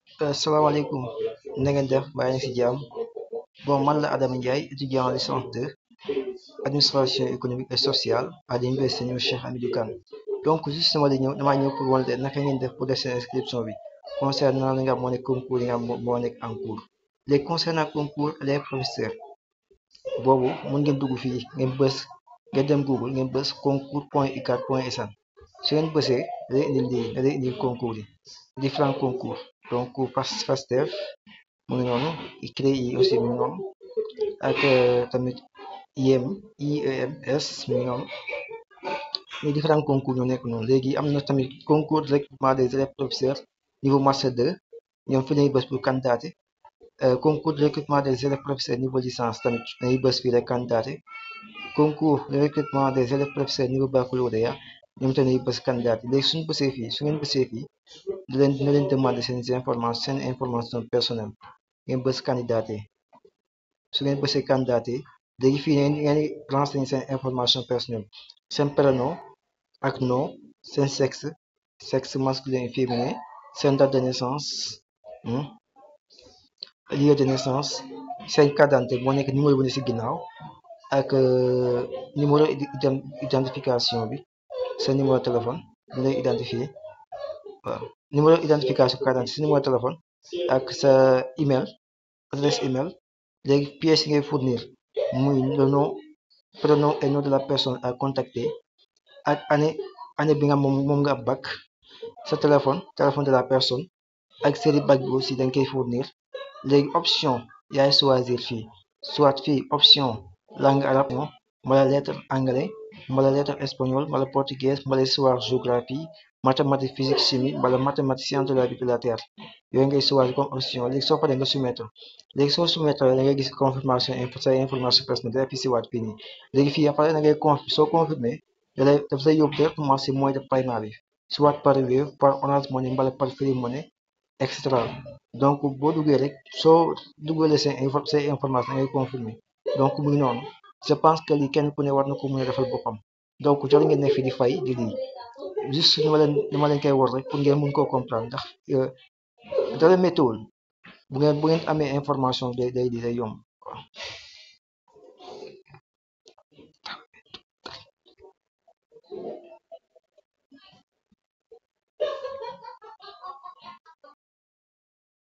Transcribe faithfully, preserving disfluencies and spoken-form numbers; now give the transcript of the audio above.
Asalaamaaleykum na ngeen def baa ngi si jàmm. Bon, man la Adama Ndiaye, étudiant en licence deux administration économique et sociale à l'université New Cheikh Hamidou Kane. Donc justement di ñëw damaa ñëw pour wan leen naka ngeen def pour def seen inscription bi concernant li nga xam moo nekk concours yi nga xam moo moo nekk en cours. Léegi concernant concours les professeurs boobu mun ngeen dugg fii ngeen bës ngeen dem Google ngeen bës concours point u cad point sn. Su ngeen bësee da lay indil lii da lay indil concours yi différents concours. Donc Fas- FASTEF mu ngi noonu CREI yi aussi mu ngi noonu ak euh, tamit IEM IEMS mu ngi noonu les différents concours ñoo nekk noonu. Léegi am na tamit concours de recrutement des élèves professeurs niveau master deux ñoom fi lañuy bës pour candidater. Euh, concours de recrutement des élèves professeurs niveau licence tamit dañuy bës fii rek candidater. Concours de recrutement des élèves professeurs niveau baccalauréat ñoom tamit dañuy bës candidater. Léegi suñu bësee fii su ngeen bësee fii di leen dina leen demander seen information seen information personnelle ngeen bës candidater. Su ngeen bësee candidater léegi fii ngeen ngeen di renseigner seen information personnelle seen prénom ak nom, seen sexe sexe masculin et féminin, seen date de naissance, hmm, lieu de naissance, seen carte d'identité moo nekk numéro bu ne ci ginnaaw ak euh, numéro id- ident- identification bi seen numéro téléphone ñu lay identifier waaw numéro identification carte d'identité sa numéro téléphone ak sa email adresse email. Léegi pièces yi ngay fournir muy le nom prénom et nom de la personne à contacter ak année année bi nga moom moom nga am bac, sa téléphone téléphone de la personne ak série bac bi aussi da nga koy fournir. Léegi option yaay choisir fii soit fii option langue arabe mbala lettre anglais mbala lettre espagnol mbala portugais mbala histoire géographie mathématique physique chimie mbala mathématique science de la vie de la terre yooyu ngay choisir comme option. Léegi soo paree nga soumettre léegi soo soumettre da ngay gis confirmation info say information personnelle day affiché waat fii nii. Léegi fii après da ngay conf soo confirmé da lay daf lay yóbbu directement si moyen de paiement bi soit par Wave par Orange Money mbala par Free Money et cetera. Donc boo duggee rek soo duggalee say info say information da ngay confirmer. Donc mu ngi noonu je pense que lii kenn ku ne war na ko mën a defal boppam. Donc jarul ngeen nekk fii di fay di lii juste ni ma leen ni ma leen koy war rek pour ngeen mun koo comprendre ndax euh, dara méttiwul bu ngeen bu ngeen amee information day day day yomb.